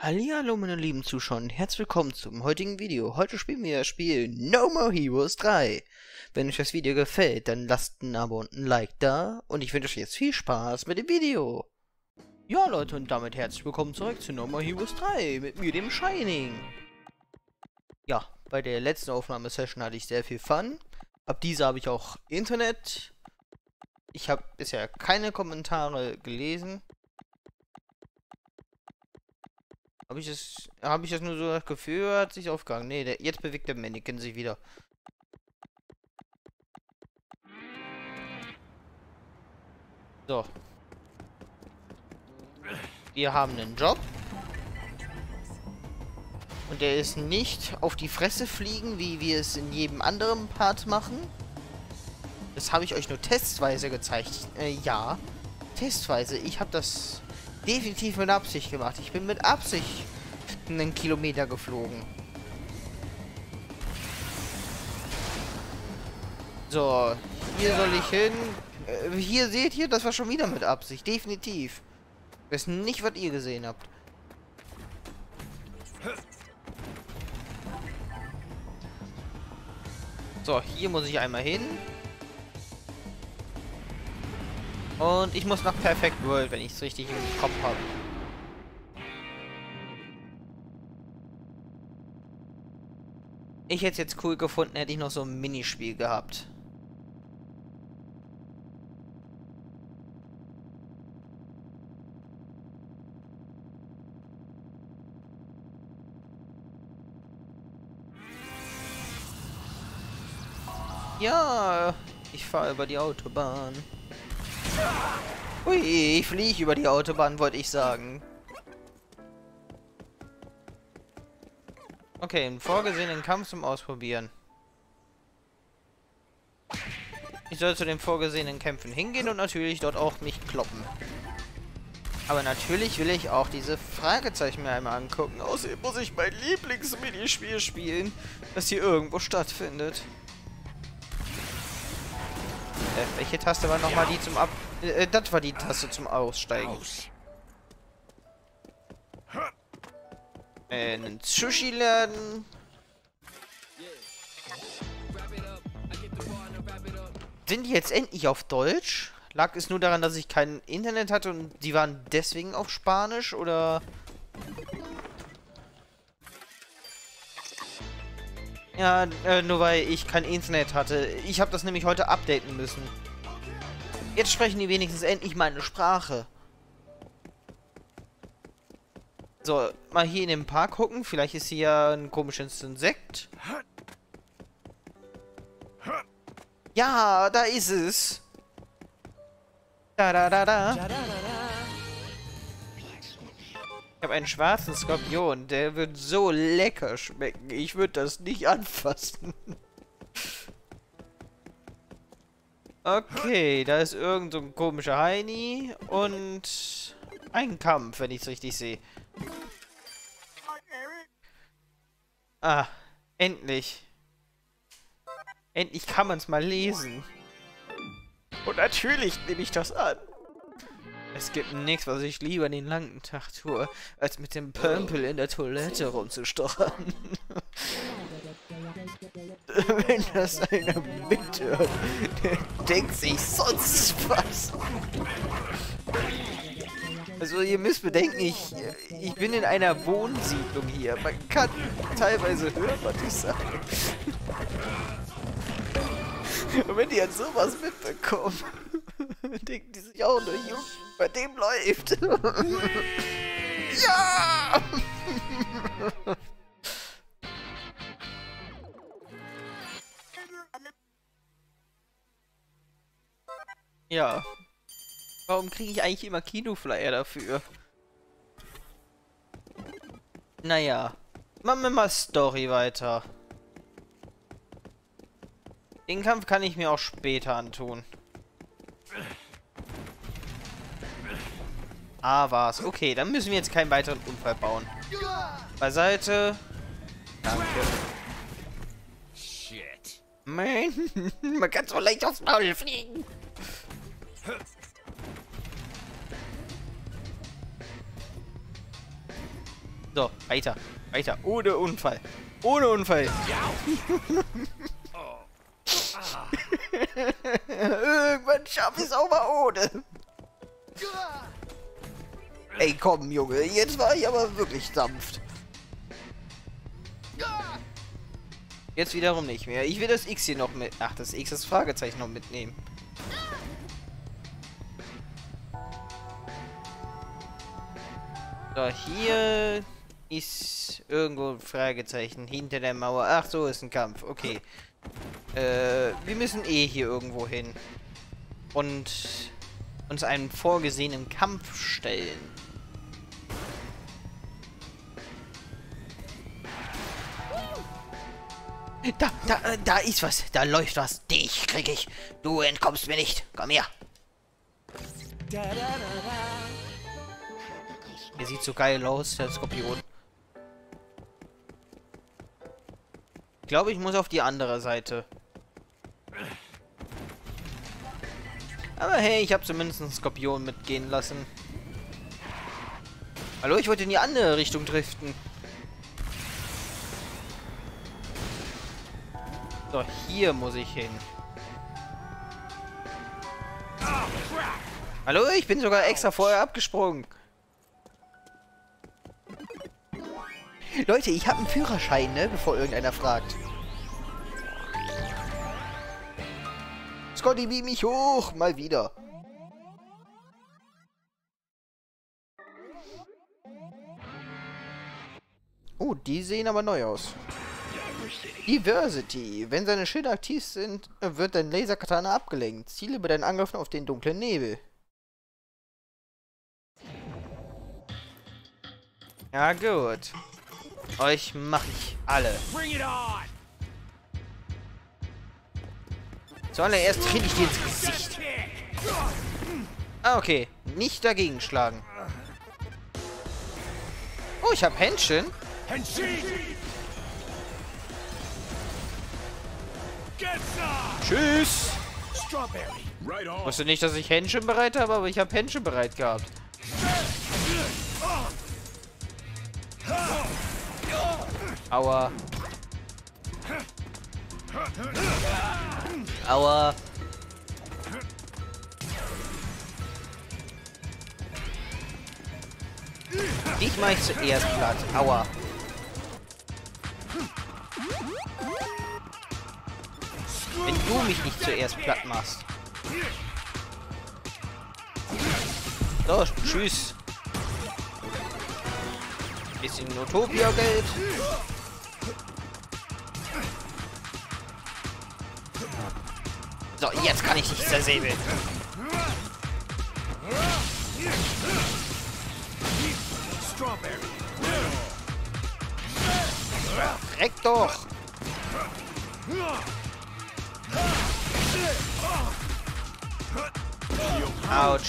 Hallihallo meine lieben Zuschauer und herzlich willkommen zum heutigen Video. Heute spielen wir das Spiel No More Heroes 3. Wenn euch das Video gefällt, dann lasst ein Abo und ein Like da und ich wünsche euch jetzt viel Spaß mit dem Video. Ja Leute, und damit herzlich willkommen zurück zu No More Heroes 3 mit mir, dem Shining. Ja, bei der letzten Aufnahmesession hatte ich sehr viel Fun. Ab dieser habe ich auch Internet. Ich habe bisher keine Kommentare gelesen. Habe ich das nur so das Gefühl, hat sich aufgegangen? Nee, jetzt bewegt der Mannequin sich wieder. So. Wir haben einen Job. Und der ist nicht auf die Fresse fliegen, wie wir es in jedem anderen Part machen. Das habe ich euch nur testweise gezeigt. Ja. Testweise. Ich habe das definitiv mit Absicht gemacht. Ich bin mit Absicht einen Kilometer geflogen. So, hier soll ich hin. Hier seht ihr, das war schon wieder mit Absicht. Definitiv. Das ist nicht, was ihr gesehen habt. So, hier muss ich einmal hin. Und ich muss nach Perfect World, wenn ich es richtig im Kopf habe. Ich hätte es jetzt cool gefunden, hätte ich noch so ein Minispiel gehabt. Ja, ich fahre über die Autobahn. Ui, ich fliege über die Autobahn, wollte ich sagen. Okay, einen vorgesehenen Kampf zum Ausprobieren. Ich soll zu den vorgesehenen Kämpfen hingehen und natürlich dort auch mich kloppen. Aber natürlich will ich auch diese Fragezeichen mir einmal angucken. Außerdem muss ich mein Lieblingsminispiel spielen, das hier irgendwo stattfindet. Welche Taste war nochmal die zum das war die Taste zum Aussteigen. Einen Sushi-Laden. Sind die jetzt endlich auf Deutsch? Lag es nur daran, dass ich kein Internet hatte und die waren deswegen auf Spanisch, oder? Ja, nur weil ich kein Internet hatte. Ich habe das nämlich heute updaten müssen. Jetzt sprechen die wenigstens endlich meine Sprache. So, mal hier in den Park gucken. Vielleicht ist hier ein komisches Insekt. Ja, da ist es. Da, da, da, da. Ich habe einen schwarzen Skorpion. Der wird so lecker schmecken. Ich würde das nicht anfassen. Okay, da ist irgend so ein komischer Heini. Und ein Kampf, wenn ich es richtig sehe. Ah, endlich. Endlich kann man es mal lesen. Und natürlich nehme ich das an. Es gibt nichts, was ich lieber den langen Tag tue, als mit dem Pömpel in der Toilette rumzustochern. Wenn das einer mithört, der denkt sich sonst was. Also ihr müsst bedenken, ich bin in einer Wohnsiedlung hier. Man kann teilweise hören, was ich sage. Und wenn die jetzt sowas mitbekommen, denken die sich auch nur, Junge, bei dem läuft. Ja! Ja. Warum kriege ich eigentlich immer Kinoflyer dafür? Naja. Machen wir mal Story weiter. Den Kampf kann ich mir auch später antun. Ah, war's. Okay, dann müssen wir jetzt keinen weiteren Unfall bauen. Beiseite. Danke. Shit. Man, man kann so leicht aufs Maul fliegen. So, weiter. Weiter. Ohne Unfall. Ohne Unfall. Irgendwann schaffe ich es auch mal ohne. Ey, komm, Junge. Jetzt war ich aber wirklich sanft. Jetzt wiederum nicht mehr. Ich will das X hier noch mit... Ach, das X, das Fragezeichen noch mitnehmen. So, hier ist irgendwo ein Fragezeichen hinter der Mauer. Ach, so ist ein Kampf. Okay. Wir müssen eh hier irgendwo hin. Und uns einen vorgesehenen Kampf stellen. Da ist was. Da läuft was. Dich krieg ich. Du entkommst mir nicht. Komm her. Der sieht so geil aus, der Skorpion. Ich glaube, ich muss auf die andere Seite. Aber hey, ich habe zumindest einen Skorpion mitgehen lassen. Hallo, ich wollte in die andere Richtung driften. So, hier muss ich hin. Hallo, ich bin sogar extra vorher abgesprungen. Leute, ich habe einen Führerschein, ne? Bevor irgendeiner fragt. Scotty, beam mich hoch! Mal wieder. Oh, die sehen aber neu aus. Diversity. Wenn seine Schilder aktiv sind, wird dein Laserkatana abgelenkt. Ziele bei deinen Angriffen auf den dunklen Nebel. Ja, gut. Euch mache ich alle. Zuallererst kriege ich die ins Gesicht. Ah, okay. Nicht dagegen schlagen. Oh, ich habe Händchen. Tschüss. Ich wusste nicht, dass ich Händchen bereit habe, aber ich habe Händchen bereit gehabt. Aua. Aua. Dich mach ich zuerst platt. Aua. Wenn du mich nicht zuerst platt machst. So, tschüss. Bisschen Utopia-Geld. So, jetzt kann ich dich zersäbeln. Reck doch! Autsch.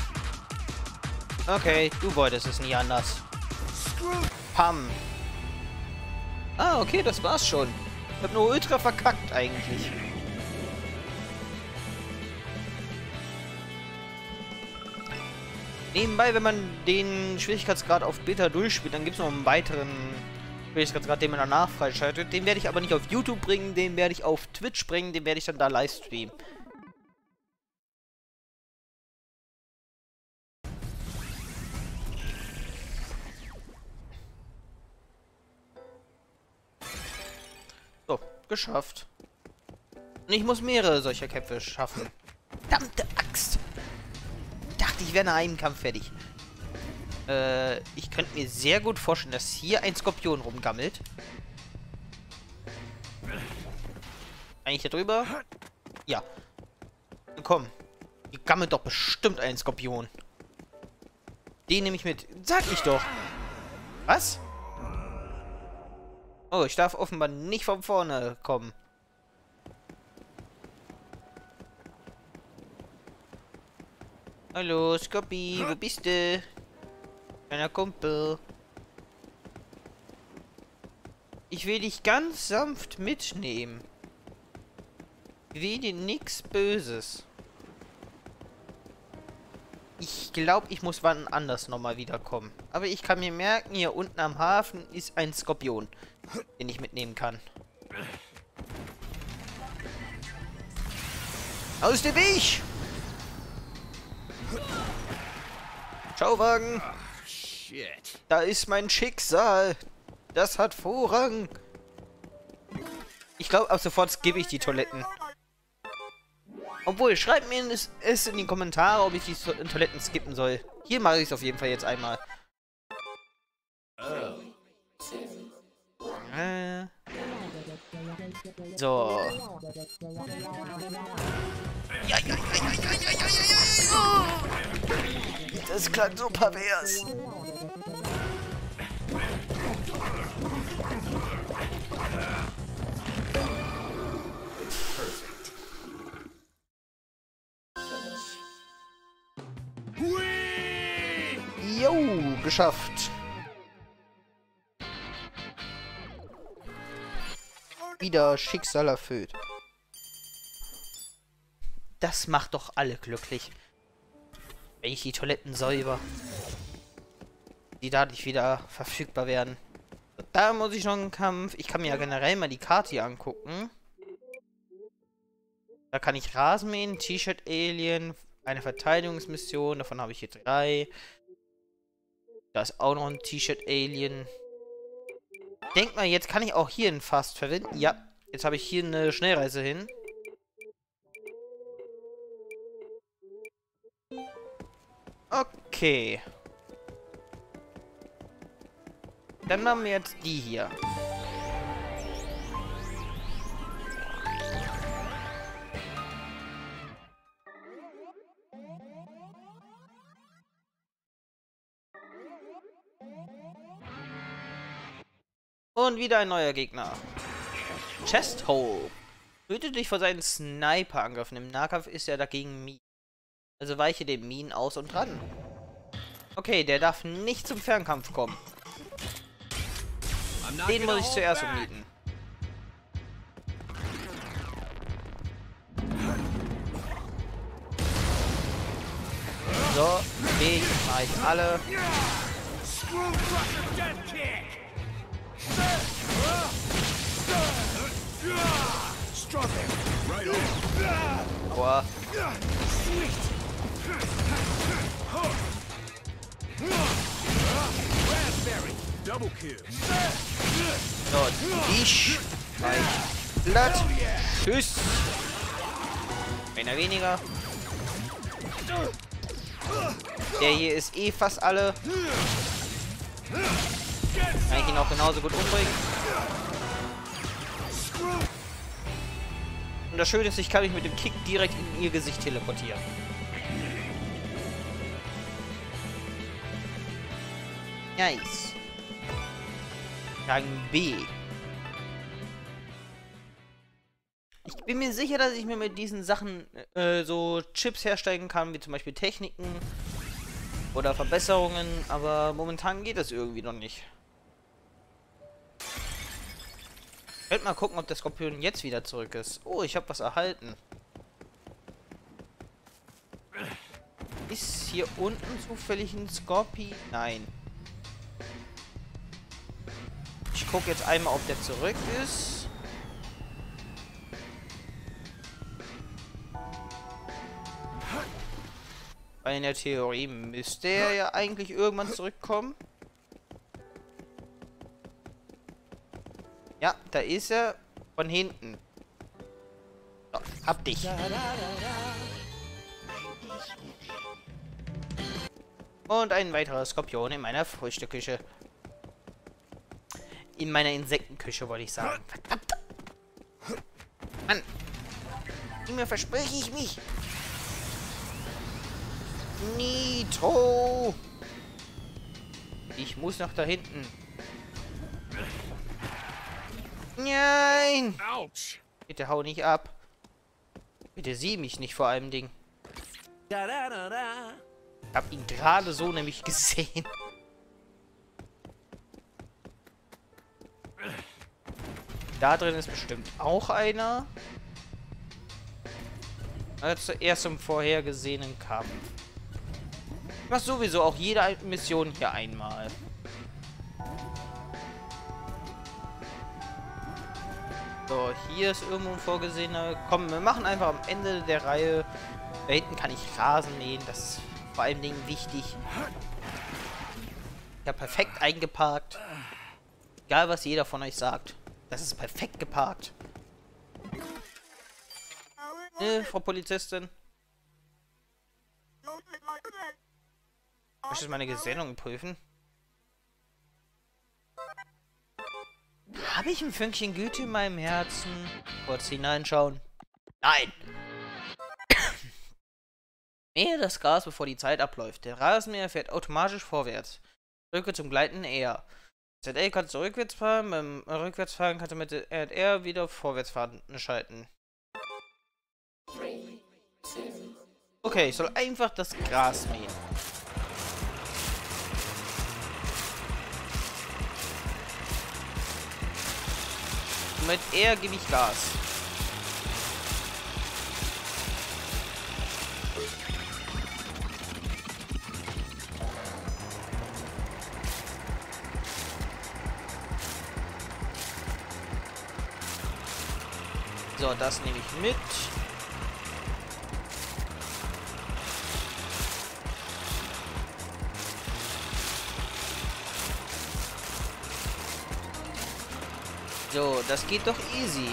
Okay, du wolltest es nie anders. Pam. Ah, okay, das war's schon. Ich hab nur ultra verkackt eigentlich. Nebenbei, wenn man den Schwierigkeitsgrad auf Beta durchspielt, dann gibt es noch einen weiteren Schwierigkeitsgrad, den man danach freischaltet. Den werde ich aber nicht auf YouTube bringen, den werde ich auf Twitch bringen, den werde ich dann da live streamen. So, geschafft. Und ich muss mehrere solcher Kämpfe schaffen. Verdammte Axt! Ich wäre nach einem Kampf fertig. Ich könnte mir sehr gut vorstellen, dass hier ein Skorpion rumgammelt. Eigentlich hier drüber? Ja. Komm. Hier gammelt doch bestimmt ein Skorpion. Den nehme ich mit. Sag ich doch. Was? Oh, ich darf offenbar nicht von vorne kommen. Hallo, Scoppi, wo bist du? Kleiner Kumpel. Ich will dich ganz sanft mitnehmen. Ich will dir nichts Böses. Ich Ich glaube, ich muss wann anders nochmal wiederkommen. Aber ich kann mir merken, hier unten am Hafen ist ein Skorpion, den ich mitnehmen kann. Aus dem Weg! Schauwagen! Da ist mein Schicksal. Das hat Vorrang. Ich glaube, ab sofort skippe ich die Toiletten. Obwohl, schreibt mir es in die Kommentare, ob ich die Toiletten skippen soll. Hier mache ich es auf jeden Fall jetzt einmal. So. Ja. Das klang so pervers. Jo, geschafft. Wieder Schicksal erfüllt. Das macht doch alle glücklich. Wenn ich die Toiletten säuber. Die dadurch wieder verfügbar werden. Da muss ich noch einen Kampf. Ich kann mir ja generell mal die Karte hier angucken. Da kann ich Rasenmähen, T-Shirt-Alien, eine Verteidigungsmission. Davon habe ich hier 3. Da ist auch noch ein T-Shirt-Alien. Denk mal, jetzt kann ich auch hier einen Fast verwenden. Ja, jetzt habe ich hier eine Schnellreise hin. Okay. Dann machen wir jetzt die hier. Und wieder ein neuer Gegner. Chesthole. Hüte dich vor seinen Sniper-Angriffen. Im Nahkampf ist er dagegen Minen. Also weiche den Minen aus und dran. Okay, der darf nicht zum Fernkampf kommen. Den muss ich zuerst umnieten. So, den mache ich alle. Boah. So, dich gleich platt. Tschüss. Einer weniger. Der hier ist eh fast alle. Kann ich ihn auch genauso gut umbringen. Und das Schöne ist, ich kann mich mit dem Kick direkt in ihr Gesicht teleportieren. Nice. Rang B. Ich bin mir sicher, dass ich mir mit diesen Sachen so Chips herstellen kann, wie zum Beispiel Techniken oder Verbesserungen, aber momentan geht das irgendwie noch nicht. Ich werde mal gucken, ob der Skorpion jetzt wieder zurück ist. Oh, ich habe was erhalten. Ist hier unten zufällig ein Skorpion? Nein. Ich gucke jetzt einmal, ob der zurück ist. Weil in der Theorie müsste er ja eigentlich irgendwann zurückkommen. Ja, da ist er. Von hinten. So, hab dich. Und ein weiterer Skorpion in meiner Frühstückküche. In meiner Insektenküche, wollte ich sagen. Verdammt. Mann. Immer verspreche ich mich. Nitro. Ich muss nach da hinten. Nein! Autsch. Bitte hau nicht ab. Bitte sieh mich nicht vor allem Ding. Ich hab ihn gerade so nämlich gesehen. Da drin ist bestimmt auch einer. Also zuerst zum vorhergesehenen Kampf. mach sowieso auch jede Mission hier einmal. So, hier ist irgendwo ein vorgesehener. Komm, wir machen einfach am Ende der Reihe. Da hinten kann ich Rasen mähen. Das ist vor allen Dingen wichtig. Ich habe perfekt eingeparkt. Egal, was jeder von euch sagt. Das ist perfekt geparkt. Frau Polizistin. Möchtest du meine Gesinnung prüfen? Habe ich ein Fünkchen Güte in meinem Herzen? Kurz hineinschauen. Nein! Mähe das Gras, bevor die Zeit abläuft. Der Rasenmäher fährt automatisch vorwärts. Drücke zum Gleiten R. ZL kannst du rückwärts fahren. Beim Rückwärtsfahren kannst du mit R wieder Vorwärtsfahren schalten. Okay, ich soll einfach das Gras mähen. Und mit R gebe ich Gas. So, das nehme ich mit. So, das geht doch easy.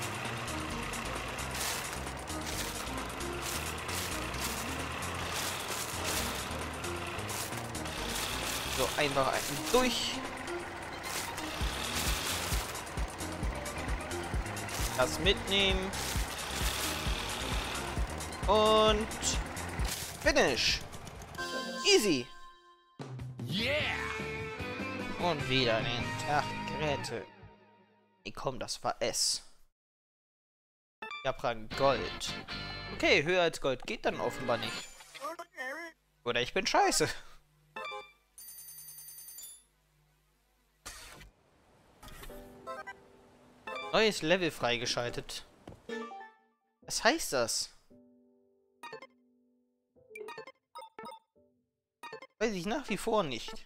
So, einfach einen durch. Das mitnehmen. Und finish. Easy. Yeah. Und wieder den Tag gerettet. Nee, komm, das war S. Ich hab Rang Gold. Okay, höher als Gold geht dann offenbar nicht. Oder ich bin scheiße. Neues Level freigeschaltet. Was heißt das? Weiß ich nach wie vor nicht.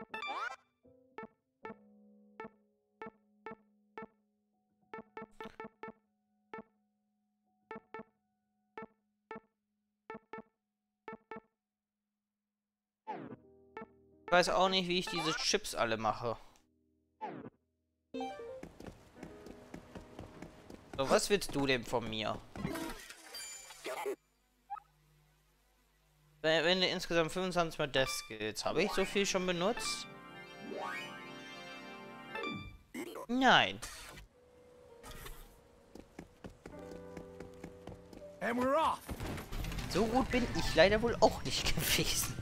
Ich weiß auch nicht, wie ich diese Chips alle mache. So, was willst du denn von mir? Wenn du insgesamt 25 mal Death Skills. Habe ich so viel schon benutzt? Nein. So gut bin ich leider wohl auch nicht gewesen.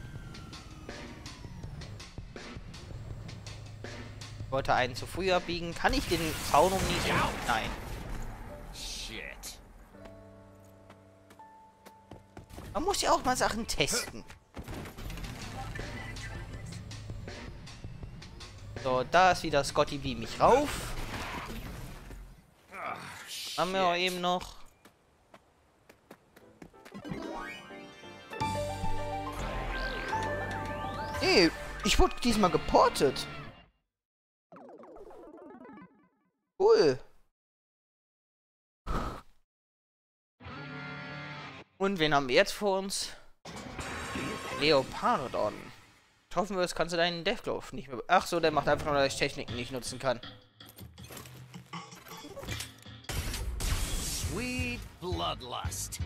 Ich wollte einen zu früh abbiegen. Kann ich den Zaun umnieten? Nein. Man muss ja auch mal Sachen testen. So, da ist wieder Scotty beam mich rauf. Haben wir auch eben noch. Hey, ich wurde diesmal geportet. Cool. Und wen haben wir jetzt vor uns? Leopardon. Hoffen wir, es kannst du deinen Deathglove nicht mehr... Ach so, der macht einfach nur, dass ich Techniken nicht nutzen kann. Sweet Bloodlust.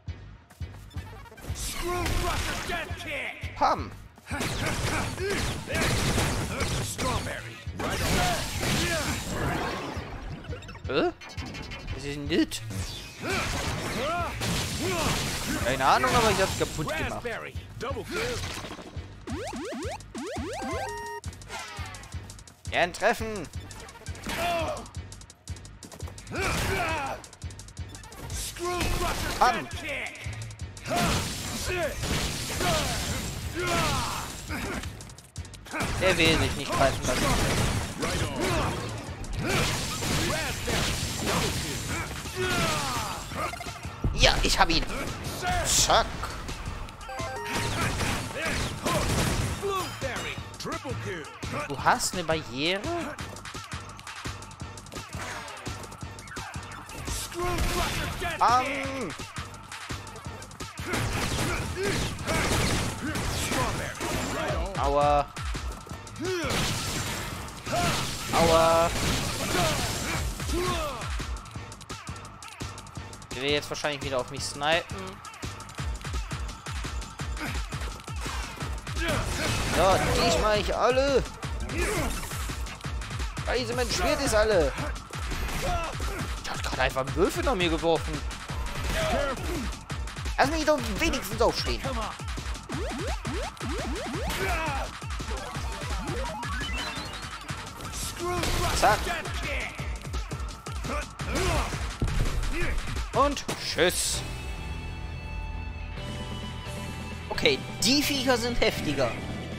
Screwcrusher Death Kick. Pam. Strawberry. Right on. Was ist denn das? Keine Ahnung, aber ich hab's kaputt gemacht. Gern treffen. Pam. Der will sich nicht greifen lassen. Ja, ich hab ihn. Zack. Du hast eine Barriere? Aua. Aua. Der will jetzt wahrscheinlich wieder auf mich snipen. So, dich mache ich alle. Scheiße, mein Schwert ist alle. Ich hat gerade einfach einen Würfel nach mir geworfen. Lass mich doch wenigstens aufstehen. Zack. Und tschüss. Okay, die Viecher sind heftiger.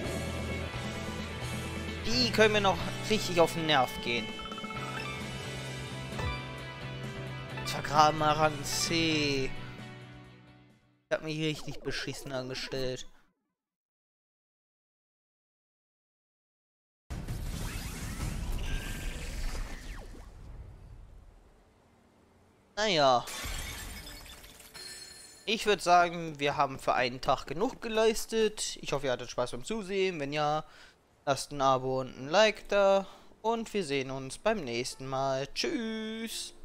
Die können mir noch richtig auf den Nerv gehen. Vergraben Rang C. Ich hab mich richtig beschissen angestellt. Naja. Ich würde sagen, wir haben für einen Tag genug geleistet. Ich hoffe, ihr hattet Spaß beim Zusehen. Wenn ja, lasst ein Abo und ein Like da. Und wir sehen uns beim nächsten Mal. Tschüss.